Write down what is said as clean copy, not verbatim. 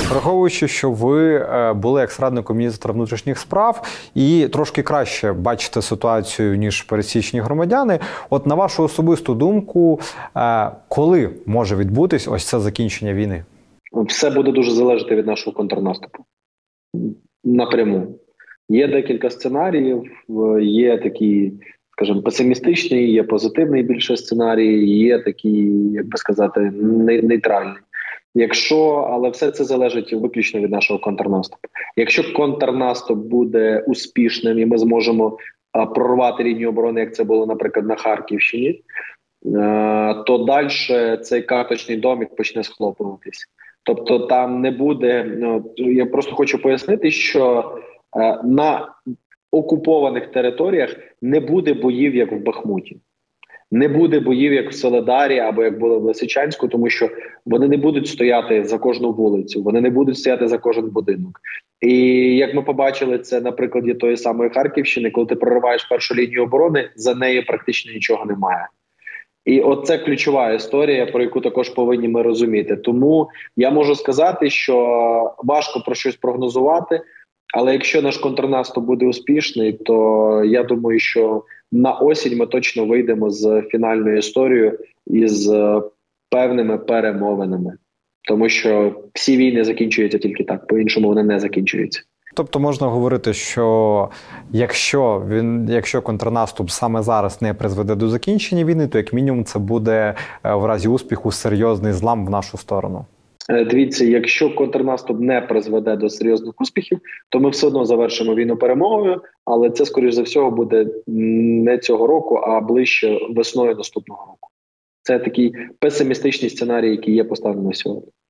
Враховуючи, що ви були екс-радником міністра внутрішніх справ і трошки краще бачите ситуацію, ніж пересічні громадяни, от на вашу особисту думку, коли може відбутись ось це закінчення війни? Все буде дуже залежати від нашого контрнаступу. Напряму. Є декілька сценаріїв, є такі, скажімо, песимістичний, є позитивний більше сценарій, є такі, як би сказати, нейтральні. Але все це залежить виключно від нашого контрнаступу. Якщо контрнаступ буде успішним і ми зможемо прорвати лінію оборони, як це було, наприклад, на Харківщині, то далі цей карточний домик почне схлопуватись. Тобто там не буде, я просто хочу пояснити, що на окупованих територіях не буде боїв, як в Бахмуті. Не буде боїв, як в Соледарі або як було в Лисичанську, тому що вони не будуть стояти за кожну вулицю, вони не будуть стояти за кожен будинок. І як ми побачили це на прикладі тої самої Харківщини, коли ти прориваєш першу лінію оборони, за нею практично нічого немає. І оце ключова історія, про яку також повинні ми розуміти. Тому я можу сказати, що важко про щось прогнозувати, але якщо наш контрнаступ буде успішний, то я думаю, що на осінь ми точно вийдемо з фінальною історією і з певними перемовинами. Тому що всі війни закінчуються тільки так, по-іншому вони не закінчуються. Тобто можна говорити, що якщо контрнаступ саме зараз не призведе до закінчення війни, то як мінімум це буде в разі успіху серйозний злам в нашу сторону? Дивіться, якщо контрнаступ не призведе до серйозних успіхів, то ми все одно завершимо війну перемогою, але це, скоріш за всього, буде не цього року, а ближче весною наступного року. Це такий песимістичний сценарій, який є поставлений сьогодні.